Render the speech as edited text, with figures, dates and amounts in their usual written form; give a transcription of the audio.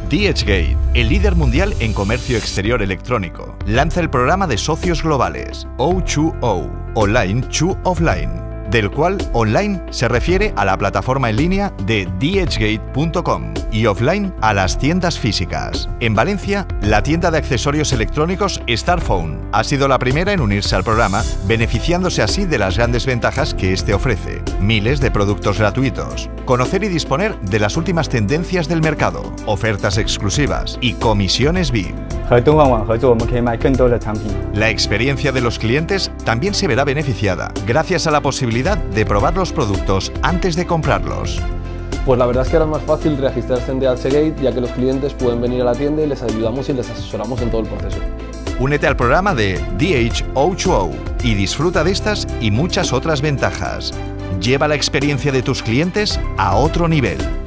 DHgate, el líder mundial en comercio exterior electrónico, lanza el programa de socios globales O2O, Online to Offline, del cual online se refiere a la plataforma en línea de dhgate.com y offline a las tiendas físicas. En Valencia, la tienda de accesorios electrónicos Starphone ha sido la primera en unirse al programa, beneficiándose así de las grandes ventajas que este ofrece: miles de productos gratuitos, conocer y disponer de las últimas tendencias del mercado, ofertas exclusivas y comisiones VIP. La experiencia de los clientes también se verá beneficiada gracias a la posibilidad de probar los productos antes de comprarlos. Pues la verdad es que ahora es más fácil registrarse en DHgate, ya que los clientes pueden venir a la tienda y les ayudamos y les asesoramos en todo el proceso. Únete al programa de DHO2O y disfruta de estas y muchas otras ventajas. Lleva la experiencia de tus clientes a otro nivel.